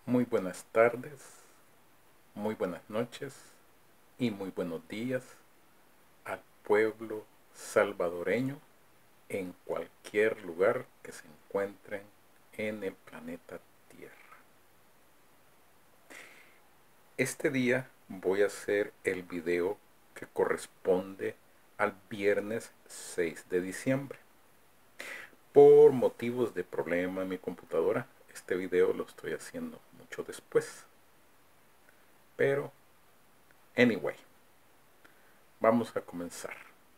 Muy buenas tardes, muy buenas noches y muy buenos días al pueblo salvadoreño en cualquier lugar que se encuentren en el planeta Tierra. Este día voy a hacer el video que corresponde al viernes 6 de diciembre. Por motivos de problema en mi computadora, este video lo estoy haciendo mucho después. Pero, anyway, vamos a comenzar.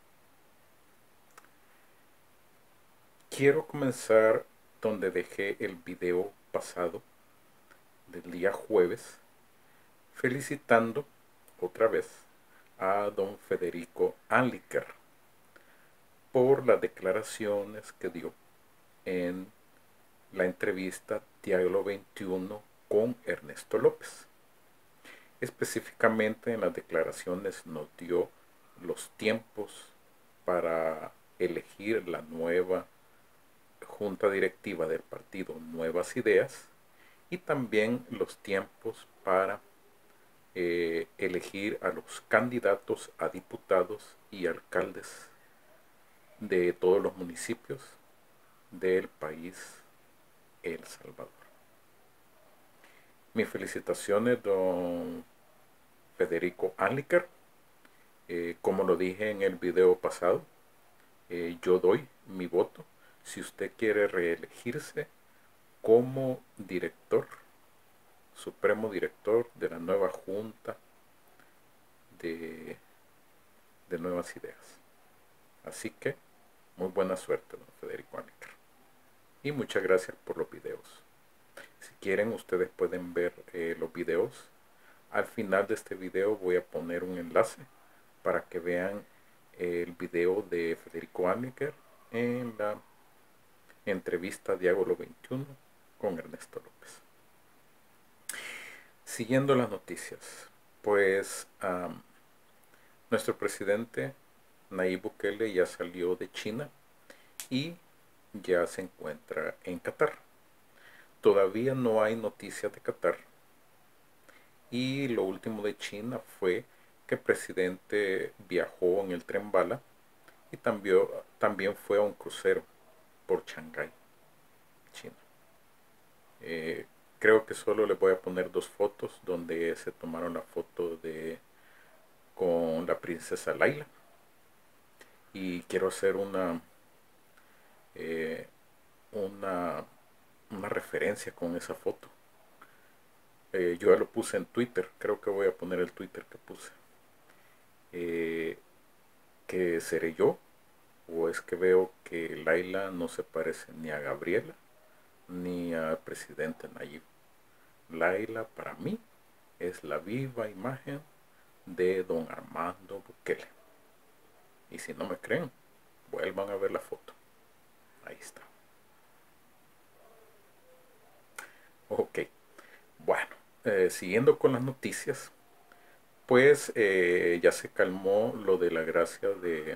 Quiero comenzar donde dejé el video pasado del día jueves, felicitando otra vez a don Federico Anliker por las declaraciones que dio en la entrevista Diálogo 21 con Ernesto López. Específicamente en las declaraciones nos dio los tiempos para elegir la nueva junta directiva del partido Nuevas Ideas y también los tiempos para elegir a los candidatos a diputados y alcaldes de todos los municipios del país El Salvador. Mis felicitaciones, don Federico Anliker. Como lo dije en el video pasado, yo doy mi voto si usted quiere reelegirse como director, supremo director de la nueva junta de Nuevas Ideas. Así que, muy buena suerte, don Federico Anliker. Y muchas gracias por los videos. Si quieren, ustedes pueden ver los videos. Al final de este video voy a poner un enlace para que vean el video de Federico Anliker en la entrevista Diálogo 21 con Ernesto López. Siguiendo las noticias, pues nuestro presidente Nayib Bukele ya salió de China y ya se encuentra en Qatar. Todavía no hay noticias de Qatar. Y lo último de China fue que el presidente viajó en el tren bala y también fue a un crucero por Shanghái, China. Creo que solo les voy a poner dos fotos donde se tomaron la foto con la princesa Laila. Y quiero hacer eh, una, una referencia con esa foto. Yo ya lo puse en Twitter, creo que voy a poner el Twitter que puse. ¿Que seré yo? ¿O es que veo que Laila no se parece ni a Gabriela ni al presidente Nayib? Laila para mí es la viva imagen de don Armando Bukele. Y si no me creen, vuelvan a ver la foto. Ahí está. Ok, bueno, siguiendo con las noticias, pues ya se calmó lo de la gracia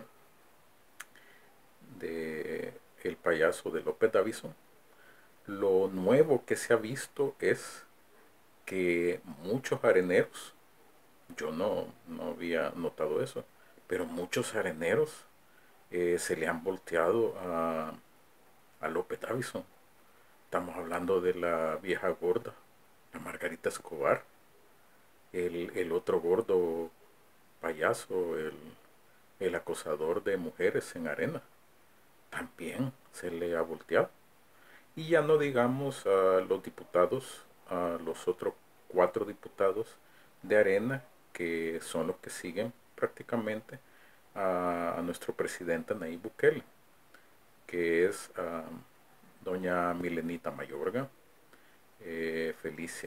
de el payaso de López Davison. Lo nuevo que se ha visto es que muchos areneros, yo no había notado eso, pero muchos areneros se le han volteado a López Davison. Estamos hablando de la vieja gorda, la Margarita Escobar, el otro gordo payaso, el acosador de mujeres en Arena, también se le ha volteado. Y ya no digamos a los diputados, a los otros 4 diputados de Arena, que son los que siguen prácticamente a nuestro presidente Nayib Bukele, que es doña Milenita Mayorga, Felicia,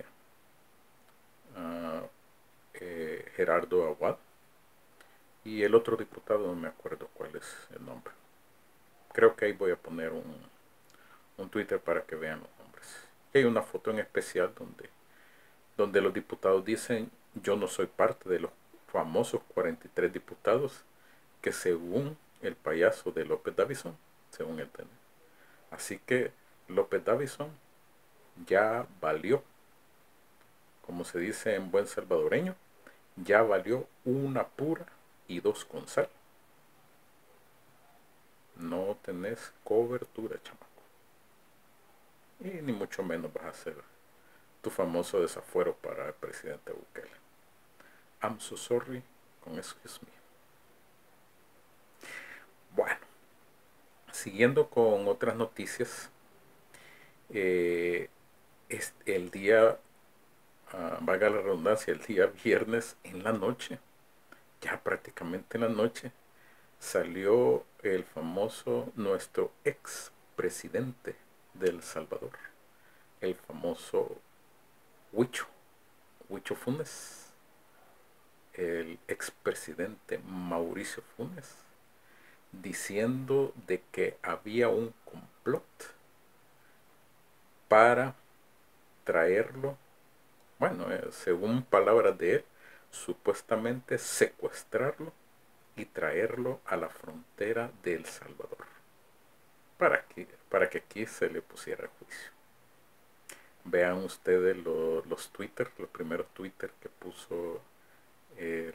Gerardo Aguad y el otro diputado, no me acuerdo cuál es el nombre. Creo que ahí voy a poner un Twitter para que vean los nombres. Y hay una foto en especial donde los diputados dicen: yo no soy parte de los famosos 43 diputados que según el payaso de López Davison, según él tiene. Así que López Davison ya valió. como se dice en buen salvadoreño, ya valió una pura y dos con sal. No tenés cobertura, chamaco. Y ni mucho menos vas a hacer tu famoso desafuero para el presidente Bukele. I'm so sorry, con excuse me. Bueno, siguiendo con otras noticias, el día, valga la redundancia, el día viernes en la noche, ya prácticamente en la noche, salió el famoso, nuestro ex presidente de El Salvador, el famoso Huicho, Huicho Funes, el expresidente Mauricio Funes, diciendo de que había un complot para traerlo, bueno, según palabras de él, supuestamente secuestrarlo y traerlo a la frontera de El Salvador para que aquí se le pusiera juicio. Vean ustedes los Twitter, los primeros Twitter que puso el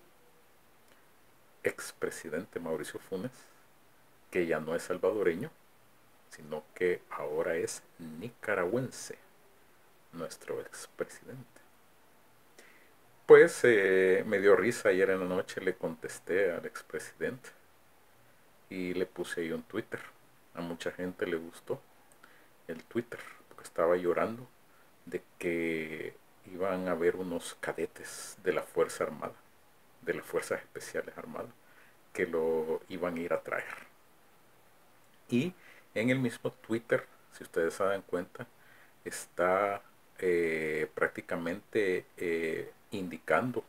expresidente Mauricio Funes, que ya no es salvadoreño, sino que ahora es nicaragüense, nuestro expresidente. Pues me dio risa ayer en la noche, le contesté al expresidente y le puse ahí un Twitter. A mucha gente le gustó el Twitter, porque estaba llorando de que iban a haber unos cadetes de la Fuerza Armada, de las Fuerzas Especiales Armadas, que lo iban a ir a traer. Y en el mismo Twitter, si ustedes se dan cuenta, está prácticamente indicando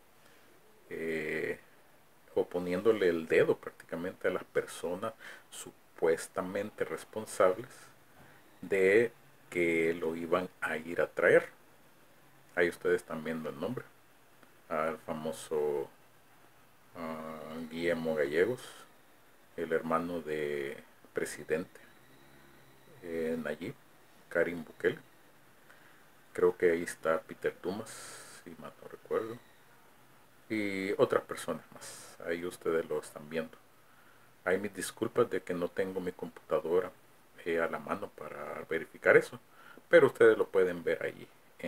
o poniéndole el dedo prácticamente a las personas supuestamente responsables de que lo iban a ir a traer. Ahí ustedes están viendo el nombre, al famoso Guillermo Gallegos, el hermano de presidente Nayib, Karim Bukele. Creo que ahí está Peter Dumas, si mal no recuerdo, y otras personas más. Ahí ustedes lo están viendo. Hay mis disculpas de que no tengo mi computadora a la mano para verificar eso, pero ustedes lo pueden ver ahí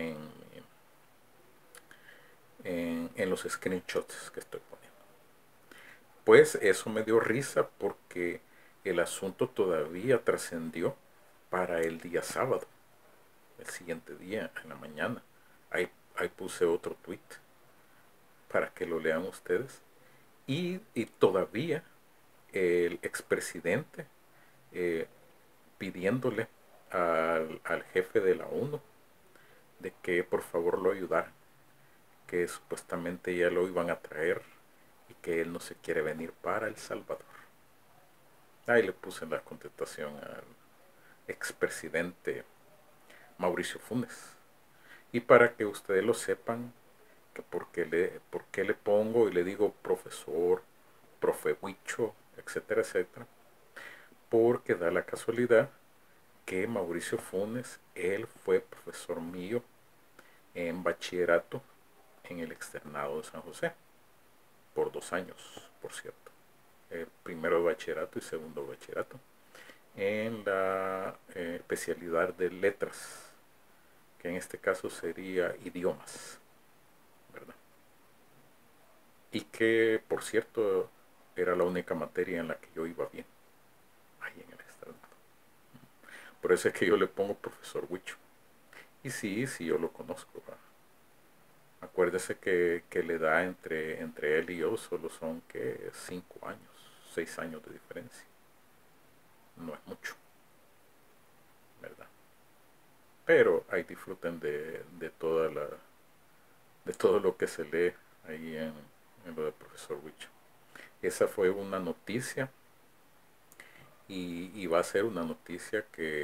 en los screenshots que estoy poniendo. Pues eso me dio risa porque el asunto todavía trascendió para el día sábado, el siguiente día, en la mañana. Ahí puse otro tweet para que lo lean ustedes. Y todavía el expresidente pidiéndole al jefe de la ONU de que por favor lo ayudara, que supuestamente ya lo iban a traer y que él no se quiere venir para El Salvador. Ahí le puse la contestación al expresidente Mauricio Funes. Y para que ustedes lo sepan, que por qué le pongo y le digo profesor, profe Huicho, etcétera, etcétera, porque da la casualidad que Mauricio Funes, él fue profesor mío en bachillerato en el externado de San José, por 2 años, por cierto. Primero de bachillerato y segundo de bachillerato, en la especialidad de letras, que en este caso sería idiomas, ¿verdad? Y que, por cierto, era la única materia en la que yo iba bien, ahí en el externado. Por eso es que yo le pongo profesor Huicho. Y sí, yo lo conozco, ¿verdad? Acuérdese que la edad entre él y yo solo son que 5 años, 6 años de diferencia. No es mucho, ¿verdad? Pero ahí disfruten de todo lo que se lee ahí en lo del profesor Huicho. Esa fue una noticia y va a ser una noticia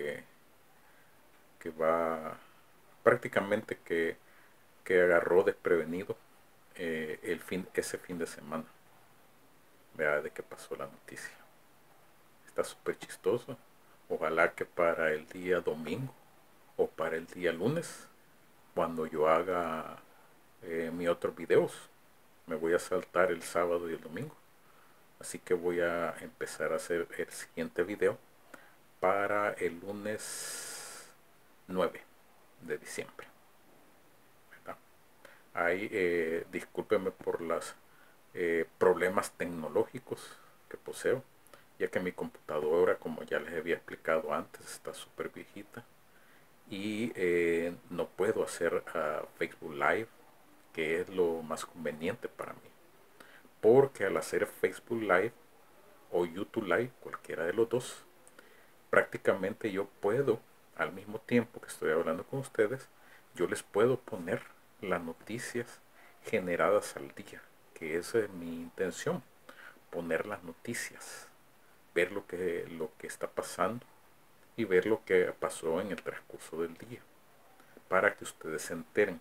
que va prácticamente que agarró desprevenido ese fin de semana. Vea de qué pasó la noticia. Está súper chistoso. Ojalá que para el día domingo o para el día lunes cuando yo haga mis otros videos. Me voy a saltar el sábado y el domingo. Así que voy a empezar a hacer el siguiente video para el lunes 9 de diciembre. ¿Verdad? Ahí discúlpenme por los problemas tecnológicos que poseo, ya que mi computadora, como ya les había explicado antes, está súper viejita y no puedo hacer Facebook Live, que es lo más conveniente para mí, porque al hacer Facebook Live o YouTube Live, cualquiera de los dos, prácticamente yo puedo, al mismo tiempo que estoy hablando con ustedes, yo les puedo poner las noticias generadas al día, que esa es mi intención, poner las noticias, ver lo que está pasando y ver lo que pasó en el transcurso del día, para que ustedes se enteren,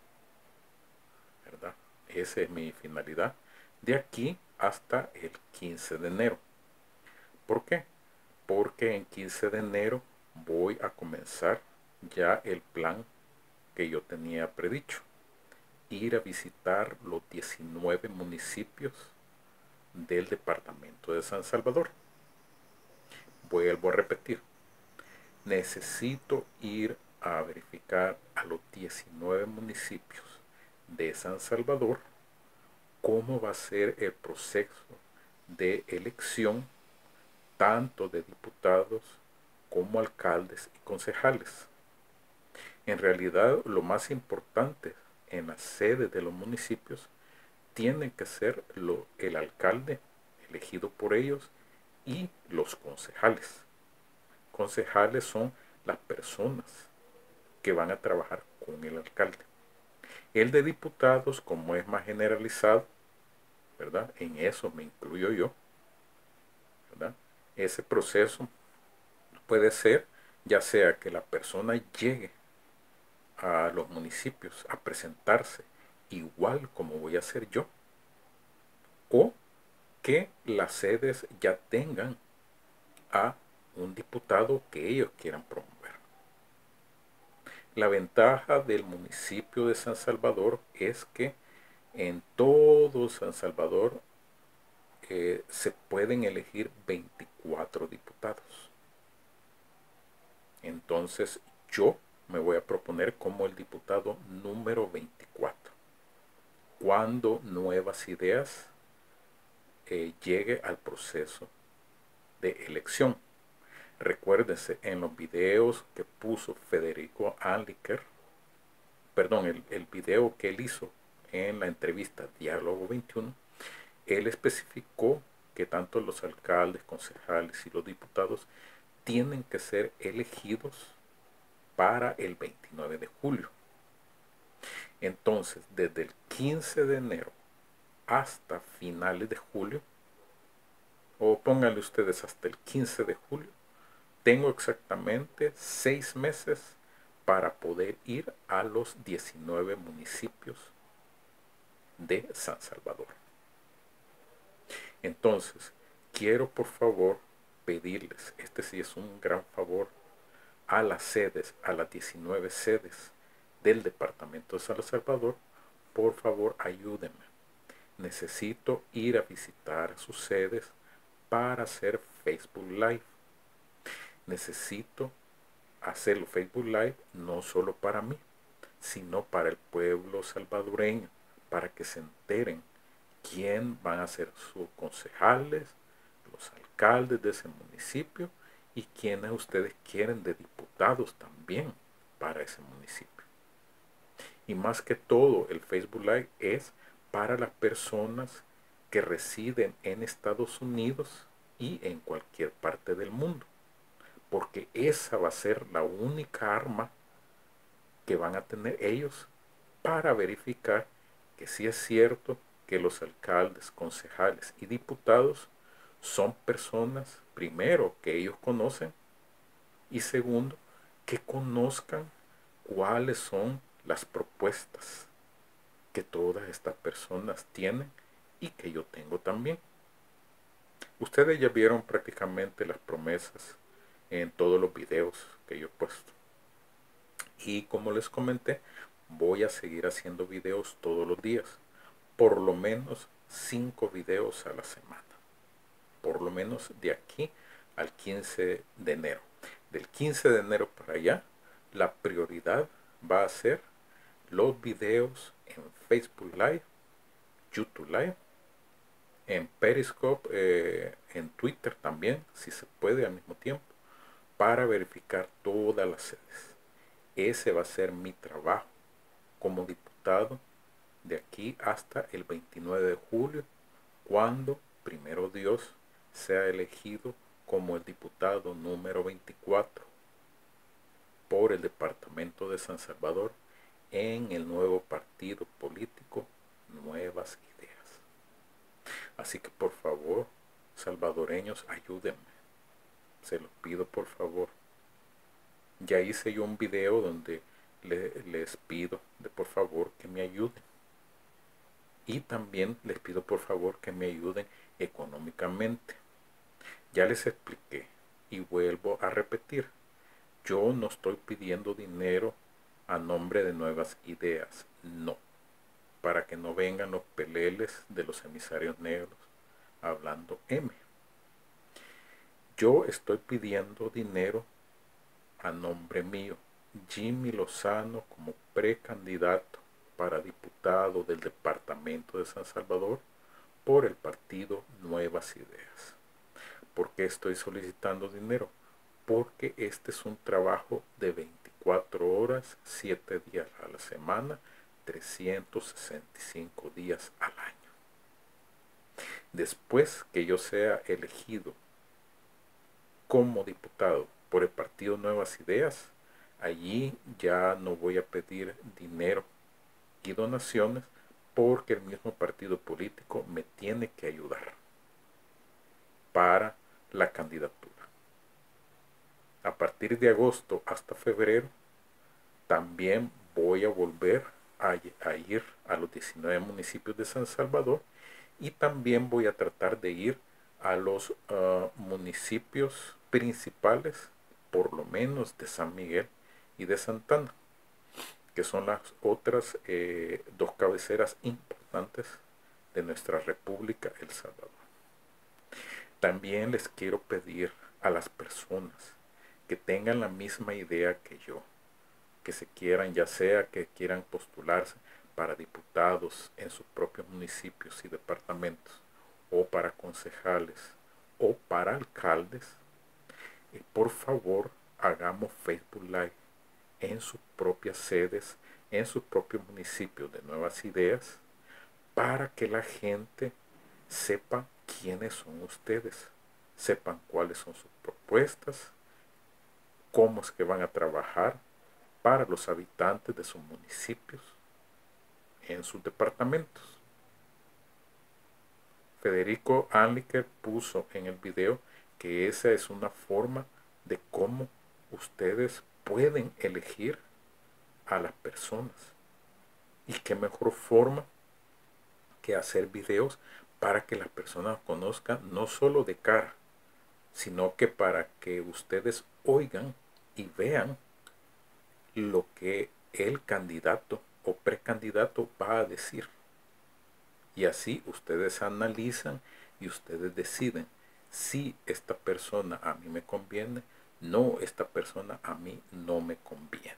¿verdad? Esa es mi finalidad de aquí hasta el 15 de enero. ¿Por qué? Porque en 15 de enero voy a comenzar ya el plan que yo tenía predicho. Ir a visitar los 19 municipios del departamento de San Salvador. Vuelvo a repetir, necesito ir a verificar a los 19 municipios de San Salvador cómo va a ser el proceso de elección tanto de diputados como alcaldes y concejales. En realidad, lo más importante en las sedes de los municipios tienen que ser el alcalde elegido por ellos y los concejales. Concejales son las personas que van a trabajar con el alcalde. El de diputados, como es más generalizado, ¿verdad? En eso me incluyo yo, ¿verdad? Ese proceso puede ser ya sea que la persona llegue a los municipios a presentarse igual como voy a hacer yo, o que las sedes ya tengan a un diputado que ellos quieran promover. La ventaja del municipio de San Salvador es que en todo San Salvador se pueden elegir 24 diputados. Entonces yo me voy a proponer como el diputado número 24. Cuando Nuevas Ideas llegue al proceso de elección. Recuérdense, en los videos que puso Federico Anliker, perdón, el video que él hizo en la entrevista Diálogo 21, él especificó que tanto los alcaldes, concejales y los diputados tienen que ser elegidos para el 29 de julio. Entonces, desde el 15 de enero hasta finales de julio, o pónganle ustedes hasta el 15 de julio, tengo exactamente 6 meses para poder ir a los 19 municipios de San Salvador. Entonces, quiero por favor pedirles, este sí es un gran favor, a las sedes, a las 19 sedes del departamento de San Salvador, por favor ayúdenme. Necesito ir a visitar sus sedes para hacer Facebook Live. Necesito hacerlo Facebook Live no solo para mí, sino para el pueblo salvadoreño, para que se enteren quién van a ser sus concejales, los alcaldes de ese municipio y quiénes ustedes quieren de diputados también para ese municipio. Y más que todo, el Facebook Live es para las personas que residen en Estados Unidos y en cualquier parte del mundo, porque esa va a ser la única arma que van a tener ellos para verificar que sí es cierto que los alcaldes, concejales y diputados son personas, primero, que ellos conocen y segundo, que conozcan cuáles son las propuestas que todas estas personas tienen y que yo tengo también. Ustedes ya vieron prácticamente las promesas en todos los videos que yo he puesto. Y como les comenté, voy a seguir haciendo videos todos los días, por lo menos 5 videos a la semana, por lo menos de aquí al 15 de enero. Del 15 de enero para allá, la prioridad va a ser los videos en Facebook Live, YouTube Live, en Periscope, en Twitter también, si se puede al mismo tiempo, para verificar todas las sedes. Ese va a ser mi trabajo como diputado de aquí hasta el 29 de julio, cuando, primero Dios, sea elegido como el diputado número 24 por el departamento de San Salvador en el nuevo partido político Nuevas Ideas. Así que por favor, salvadoreños, ayúdenme. Se los pido por favor. Ya hice yo un video donde les pido de por favor que me ayuden. Y también les pido por favor que me ayuden económicamente. Ya les expliqué y vuelvo a repetir. Yo no estoy pidiendo dinero a nombre de Nuevas Ideas. No. Para que no vengan los peleles de los emisarios negros hablando M. Yo estoy pidiendo dinero a nombre mío, Jimmy Lozano, como precandidato para diputado del departamento de San Salvador por el partido Nuevas Ideas. ¿Por qué estoy solicitando dinero? Porque este es un trabajo de 24 horas, 7 días a la semana, 365 días al año. Después que yo sea elegido como diputado por el partido Nuevas Ideas, allí ya no voy a pedir dinero y donaciones, porque el mismo partido político me tiene que ayudar para la candidatura. A partir de agosto hasta febrero también voy a volver a ir a los 19 municipios de San Salvador, y también voy a tratar de ir a los municipios principales, por lo menos de San Miguel y de Santana, que son las otras dos cabeceras importantes de nuestra República El Salvador. También les quiero pedir a las personas que tengan la misma idea que yo, que se quieran, ya sea que quieran postularse para diputados en sus propios municipios y departamentos, o para concejales, o para alcaldes, por favor hagamos Facebook Live en sus propias sedes, en sus propios municipios de Nuevas Ideas, para que la gente sepa quiénes son ustedes, sepan cuáles son sus propuestas, cómo es que van a trabajar para los habitantes de sus municipios, en sus departamentos. Federico Anliker puso en el video que esa es una forma de cómo ustedes pueden elegir a las personas. Y qué mejor forma que hacer videos para que las personas conozcan, no solo de cara, sino que para que ustedes oigan y vean lo que el candidato o precandidato va a decir. Y así ustedes analizan y ustedes deciden si esta persona a mí me conviene, no, esta persona a mí no me conviene.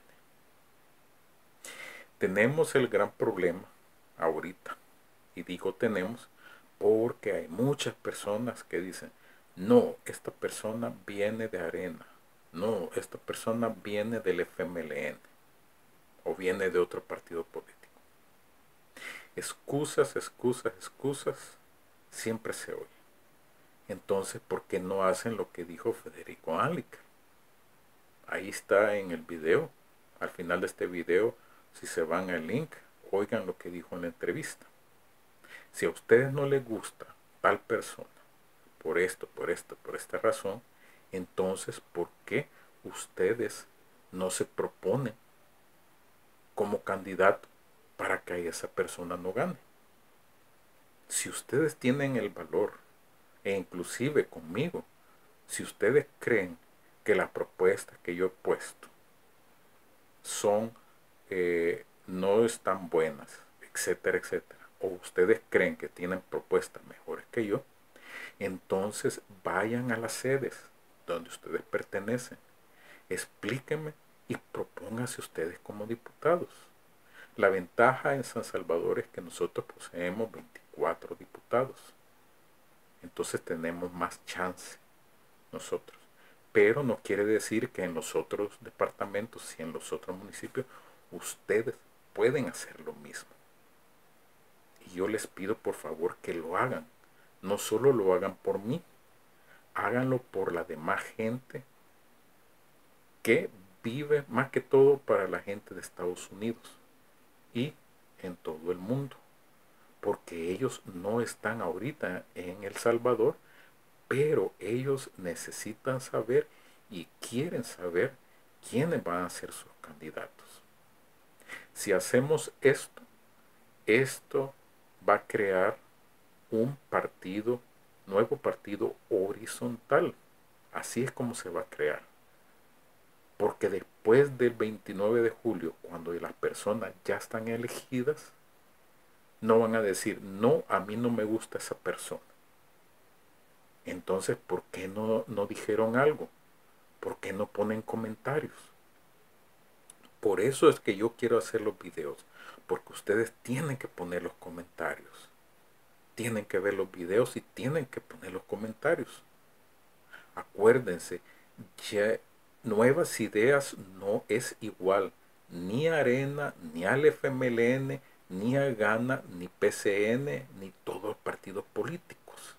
Tenemos el gran problema ahorita, y digo tenemos porque hay muchas personas que dicen, no, esta persona viene de Arena, no, esta persona viene del FMLN o viene de otro partido político. Excusas, excusas, excusas, siempre se oye. Entonces, ¿por qué no hacen lo que dijo Federico Anliker? Ahí está en el video. Al final de este video, si se van al link, oigan lo que dijo en la entrevista. Si a ustedes no les gusta tal persona, por esto, por esta razón, entonces, ¿por qué ustedes no se proponen como candidato para que esa persona no gane? Si ustedes tienen el valor, e inclusive conmigo, si ustedes creen que las propuestas que yo he puesto son no están buenas, etcétera, etcétera, o ustedes creen que tienen propuestas mejores que yo, entonces vayan a las sedes donde ustedes pertenecen, explíquenme y propónganse ustedes como diputados. La ventaja en San Salvador es que nosotros poseemos 24 diputados, entonces tenemos más chance nosotros. Pero no quiere decir que en los otros departamentos y en los otros municipios ustedes pueden hacer lo mismo. Y yo les pido por favor que lo hagan. No solo lo hagan por mí, háganlo por la demás gente que vive más que todo para la gente de Estados Unidos y en todo el mundo. Porque ellos no están ahorita en El Salvador, pero ellos necesitan saber y quieren saber quiénes van a ser sus candidatos. Si hacemos esto, esto va a crear un partido, nuevo partido horizontal. Así es como se va a crear. Porque después del 29 de julio, cuando las personas ya están elegidas, no van a decir, no, a mí no me gusta esa persona. Entonces, ¿por qué no dijeron algo? ¿Por qué no ponen comentarios? Por eso es que yo quiero hacer los videos, porque ustedes tienen que poner los comentarios. Tienen que ver los videos y tienen que poner los comentarios. Acuérdense, ya Nuevas Ideas no es igual ni a Arena, ni al FMLN, ni a Gana, ni PCN, ni todos los partidos políticos.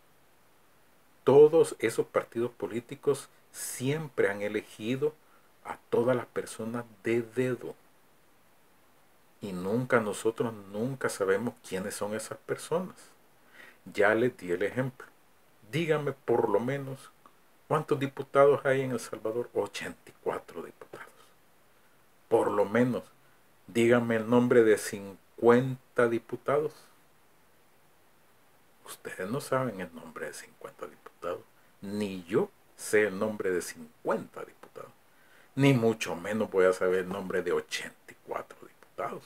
Todos esos partidos políticos siempre han elegido a todas las personas de dedo. Y nosotros nunca sabemos quiénes son esas personas. Ya les di el ejemplo. Díganme por lo menos cuántos diputados hay en El Salvador. 84 diputados. Por lo menos díganme el nombre de 50 diputados. Ustedes no saben el nombre de 50 diputados. Ni yo sé el nombre de 50 diputados. Ni mucho menos voy a saber el nombre de 84 diputados.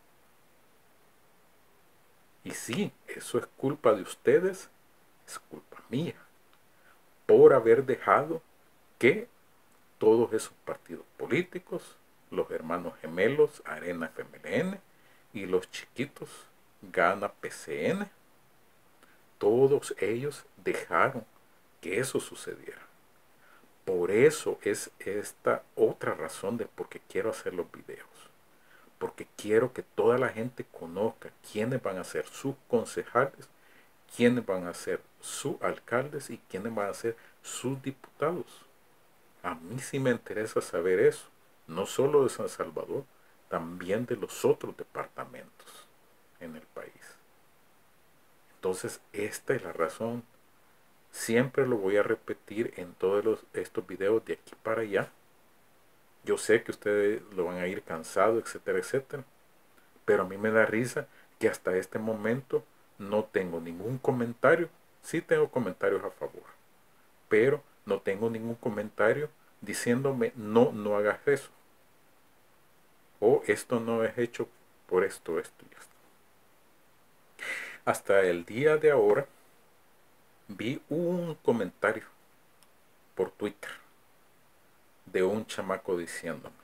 Y sí, eso es culpa de ustedes, es culpa mía, por haber dejado que todos esos partidos políticos, los hermanos gemelos, Arena FMLN, y los chiquitos, Gana PCN, todos ellos dejaron que eso sucediera. Por eso es esta otra razón de por qué quiero hacer los videos. Porque quiero que toda la gente conozca quiénes van a ser sus concejales, quiénes van a ser sus alcaldes y quiénes van a ser sus diputados. A mí sí me interesa saber eso, no solo de San Salvador, también de los otros departamentos en el país. Entonces, esta es la razón. Siempre lo voy a repetir en todos estos videos de aquí para allá. Yo sé que ustedes lo van a ir cansados, etcétera, etcétera. Pero a mí me da risa que hasta este momento no tengo ningún comentario. Sí tengo comentarios a favor, pero no tengo ningún comentario diciéndome no hagas eso. O esto no es hecho por esto y esto. Hasta el día de ahora vi un comentario por Twitter de un chamaco diciéndome,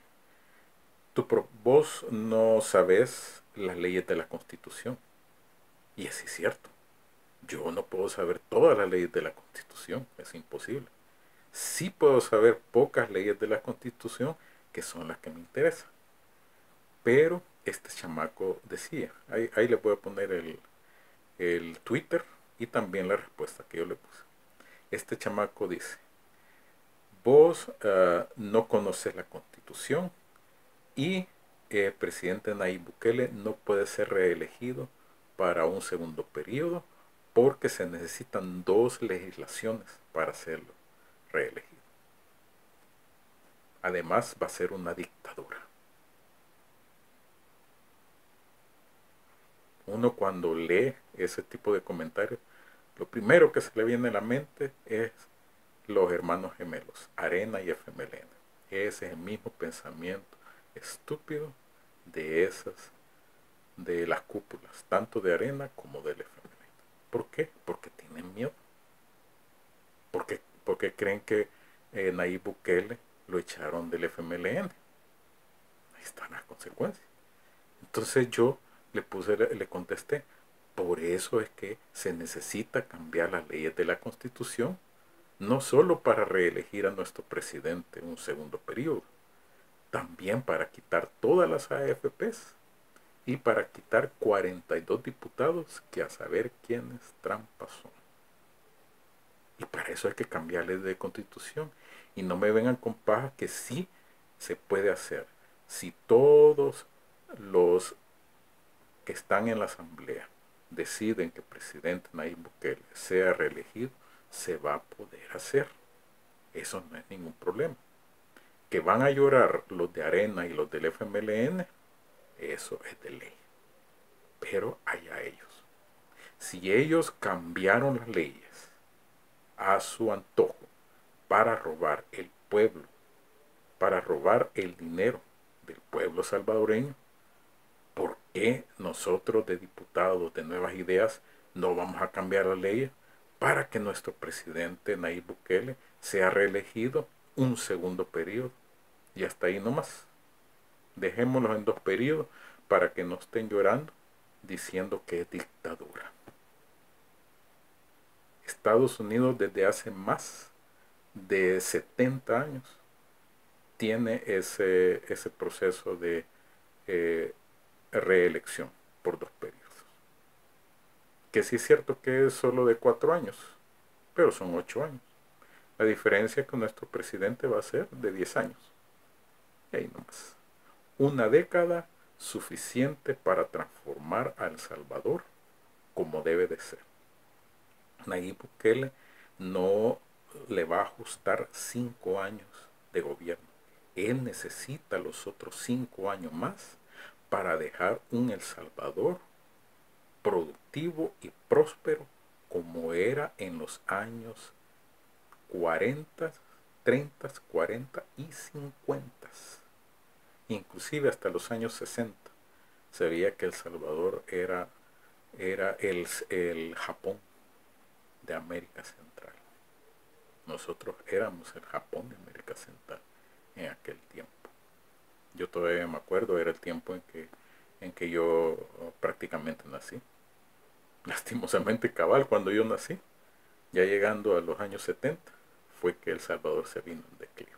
vos no sabes las leyes de la Constitución. Y es cierto. Yo no puedo saber todas las leyes de la Constitución, es imposible. Sí puedo saber pocas leyes de la Constitución que son las que me interesan. Pero este chamaco decía, ahí le voy a poner el Twitter y también la respuesta que yo le puse. Este chamaco dice, vos no conoces la Constitución y el presidente Nayib Bukele no puede ser reelegido para un segundo periodo porque se necesitan 2 legislaciones para hacerlo reelegido. Además va a ser una dictadura. Uno cuando lee ese tipo de comentarios, lo primero que se le viene a la mente es los hermanos gemelos, Arena y FMLN. Ese es el mismo pensamiento estúpido de esas de las cúpulas, tanto de Arena como del FMLN. ¿Por qué? Porque tienen miedo. Porque creen que Nayib Bukele lo echaron del FMLN. Ahí están las consecuencias. Entonces yo le contesté, por eso es que se necesita cambiar las leyes de la Constitución, no solo para reelegir a nuestro presidente en un segundo periodo, también para quitar todas las AFPs y para quitar 42 diputados que a saber quiénes trampas son. Y para eso hay que cambiarle de constitución. Y no me vengan con paja que sí se puede hacer. Si todos los que están en la asamblea deciden que el presidente Nayib Bukele sea reelegido, se va a poder hacer. Eso no es ningún problema. Que van a llorar los de Arena y los del FMLN, eso es de ley. Pero allá ellos. Si ellos cambiaron las leyes a su antojo para robar el pueblo, para robar el dinero del pueblo salvadoreño, ¿por qué nosotros de diputados de Nuevas Ideas no vamos a cambiar las leyes para que nuestro presidente Nayib Bukele sea reelegido un segundo periodo? Y hasta ahí nomás. Dejémoslos en 2 periodos para que no estén llorando diciendo que es dictadura. Estados Unidos desde hace más de 70 años tiene ese proceso de reelección por 2 periodos. Que sí es cierto que es solo de 4 años, pero son 8 años. La diferencia es que nuestro presidente va a ser de 10 años. Y ahí nomás. Una década suficiente para transformar a El Salvador como debe de ser. Nayib Bukele no le va a ajustar 5 años de gobierno. Él necesita los otros 5 años más para dejar un El Salvador productivo y próspero como era en los años 40, 30, 40 y 50. Inclusive hasta los años 60 se veía que El Salvador era el Japón de América Central. Nosotros éramos el Japón de América Central en aquel tiempo. Yo todavía me acuerdo, era el tiempo en que yo prácticamente nací. Lastimosamente cabal cuando yo nací, ya llegando a los años 70, fue que El Salvador se vino en declive.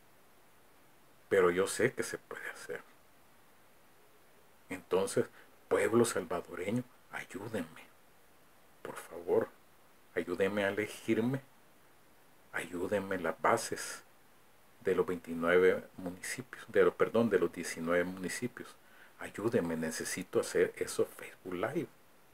Pero yo sé que se puede hacer. Entonces, pueblo salvadoreño, ayúdenme. Por favor, ayúdenme a elegirme. Ayúdenme las bases de los 29 municipios, de los 19 municipios. Ayúdenme, necesito hacer eso Facebook Live.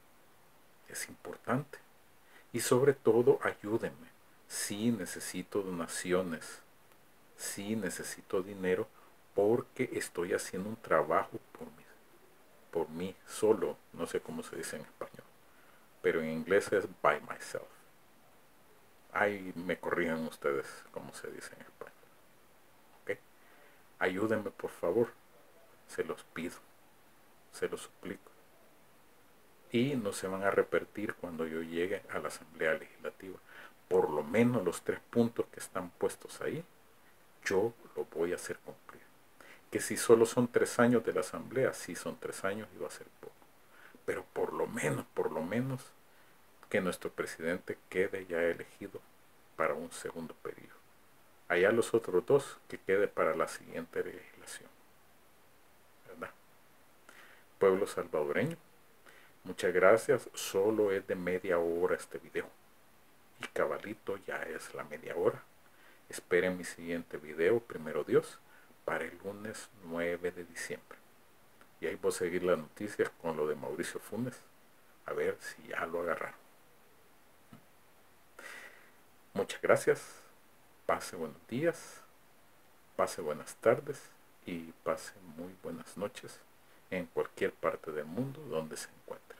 Es importante. Y sobre todo, ayúdenme. Sí necesito donaciones. Sí necesito dinero porque estoy haciendo un trabajo por mí solo. No sé cómo se dice en español. Pero en inglés es by myself. Ahí me corrijan ustedes cómo se dice en español. ¿Okay? Ayúdenme por favor. Se los pido. Se los suplico. Y no se van a repetir cuando yo llegue a la Asamblea Legislativa. Por lo menos los 3 puntos que están puestos ahí, yo lo voy a hacer cumplir. Que si solo son 3 años de la Asamblea, sí son 3 años y va a ser poco. Pero por lo menos, que nuestro presidente quede ya elegido para un segundo periodo. Allá los otros 2 que quede para la siguiente legislación. ¿Verdad? Pueblo salvadoreño, muchas gracias. Solo es de media hora este video. Y cabalito ya es la media hora. Esperen mi siguiente video, primero Dios, para el lunes 9 de diciembre. Y ahí voy a seguir las noticias con lo de Mauricio Funes. A ver si ya lo agarraron. Muchas gracias. Pase buenos días. Pase buenas tardes. Y pase muy buenas noches en cualquier parte del mundo donde se encuentre.